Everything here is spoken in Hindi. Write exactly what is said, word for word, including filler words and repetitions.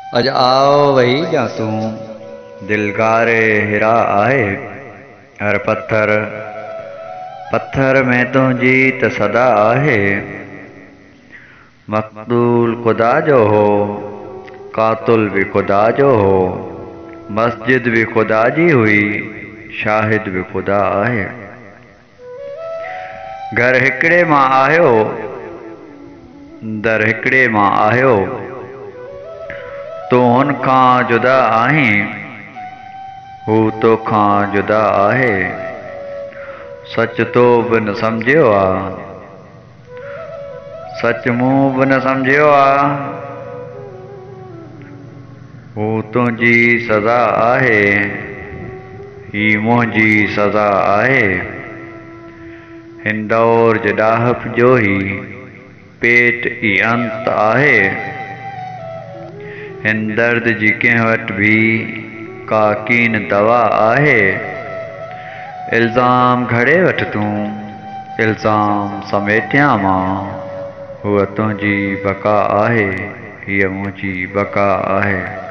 अज आओ वही जा तू दिलगारे हिरा आहे। हर पत्थर पत्थर में तुझी त सदा आहे। मकतूल खुदा जो हो, कातुल भी खुदा जो हो। मस्जिद भी खुदा जी हुई, शाहिद भी खुदा आहे। घर हिकड़े मां आयो, दर हिकड़े मां आयो। तो हुन खां जुदा आहीं, हू तो खां जुदा आहे। सच तो बि न सम्झियो आ, सच मूं बि न सम्झियो आ। हू तुंहिंजी सज़ा आहे, ही मुंहिंजी सज़ा आहे। हिन दौर जे ॾाहप जो ही पेट ई अंत आहे। हिन दर्द जी कंहिं वटि भी का कीन दवा आहे। इल्ज़ाम घड़े वठ तूं, इल्ज़ाम समेटियां मां। हूअ तुंहिंजी बका आहे, हीअ मुंहिंजी बका आहे।